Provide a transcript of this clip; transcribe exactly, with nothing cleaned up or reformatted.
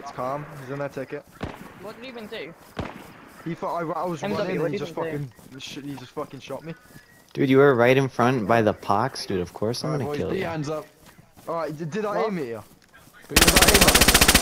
It's calm. He's in that ticket. What did he even do? He thought I, I was M W, running what and he did he just even fucking, sh he just fucking shot me. Dude, you were right in front by the pox, dude. Of course I'm Alright, gonna boys, kill put you. your hands up. Alright, did, did I What? aim at you? Put your Did I aim at you?